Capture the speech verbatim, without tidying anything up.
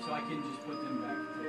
so I can just put them back to